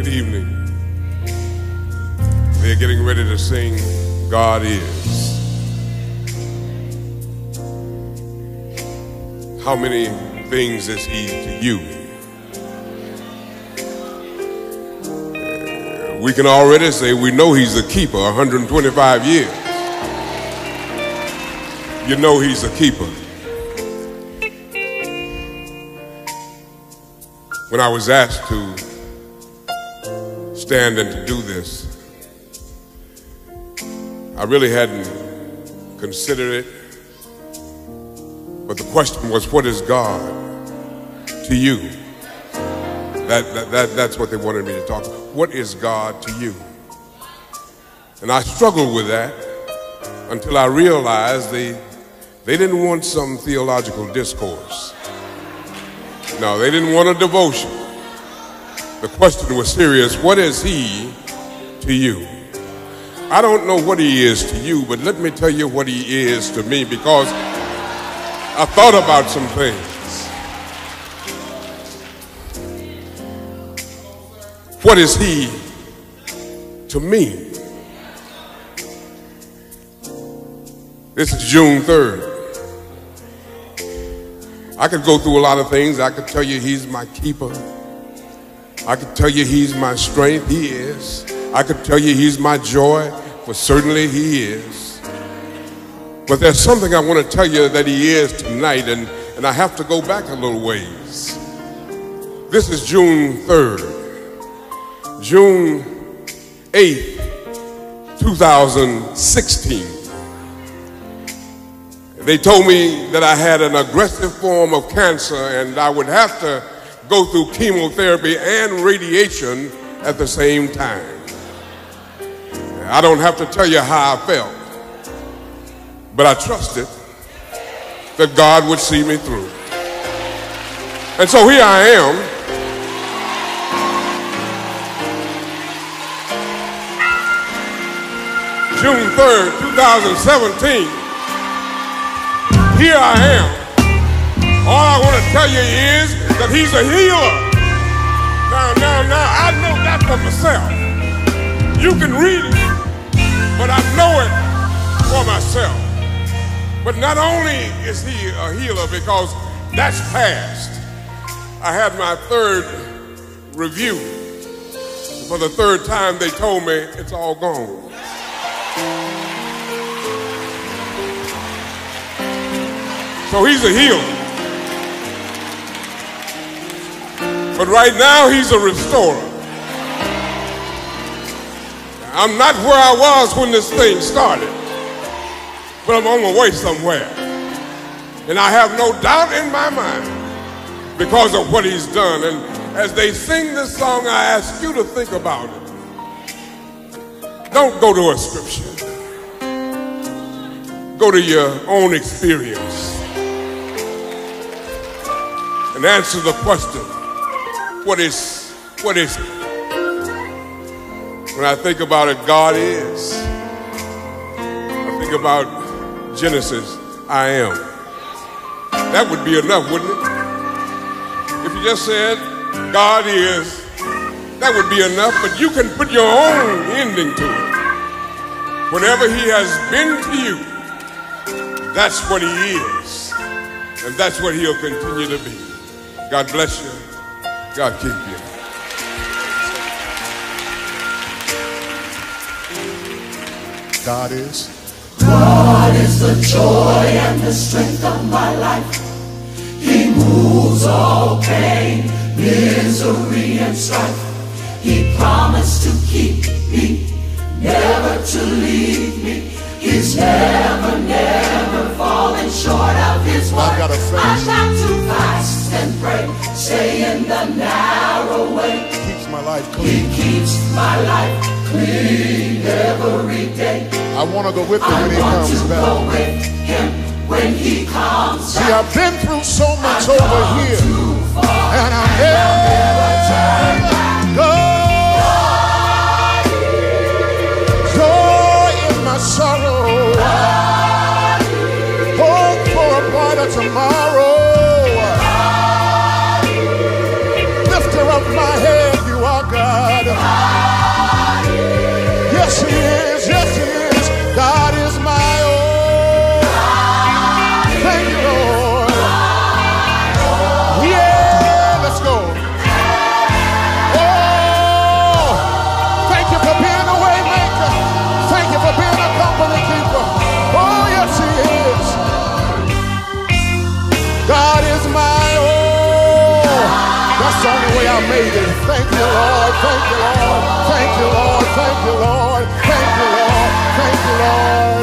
Good evening. They're getting ready to sing God Is. How many things is He to you? We can already say we know He's a keeper, 125 years. You know He's a keeper. When I was asked to stand and to do this, I really hadn't considered it, but the question was, what is God to you? That's what they wanted me to talk about. What is God to you? And I struggled with that until I realized they didn't want some theological discourse. No, they didn't want a devotion. The question was serious. What is He to you? I don't know what He is to you, but let me tell you what He is to me, because I thought about some things. What is He to me? This is June 3rd. I could go through a lot of things. I could tell you He's my keeper. I could tell you He's my strength. He is. I could tell you He's my joy, for certainly He is. But there's something I want to tell you that He is tonight, and I have to go back a little ways. This is June 3rd. June 8th, 2016. They told me that I had an aggressive form of cancer and I would have to go through chemotherapy and radiation at the same time. I don't have to tell you how I felt, but I trusted that God would see me through. And so here I am. June 3rd, 2017. Here I am. All I want to tell you is that He's a healer. Now, I know that for myself. You can read it, but I know it for myself. But not only is He a healer, because that's past. I had my third review. For the third time, they told me it's all gone. So He's a healer. But right now He's a restorer. I'm not where I was when this thing started, but I'm on my way somewhere. And I have no doubt in my mind because of what He's done. And as they sing this song, I ask you to think about it. Don't go to a scripture. Go to your own experience and answer the question, what is it? When I think about it, God is. I think about Genesis, I am. That would be enough, wouldn't it? If you just said, God is, that would be enough, but you can put your own ending to it. Whenever He has been to you, that's what He is, and that's what He'll continue to be. God bless you. God keep you. God is. God is the joy and the strength of my life. He moves all pain, misery, and strife. He promised to keep me, never to leave me. He's never, never falling short of His word. I've got to fast and pray, stay in the narrow way. He keeps my life clean. He keeps my life clean every day. I want to go with Him when He comes back. Go with Him when He comes back. See, I've been through so much over here, and I'll never turn back. Joy in my sorrow. Hope for a brighter tomorrow. Lifter of my head, You are God. the only way I made it. Thank you, Lord. Thank you, Lord. Thank you, Lord. Thank you, Lord. Thank you, Lord. Thank you, Lord.